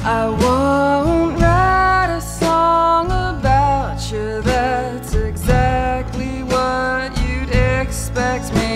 I won't write a song about you, that's exactly what you'd expect me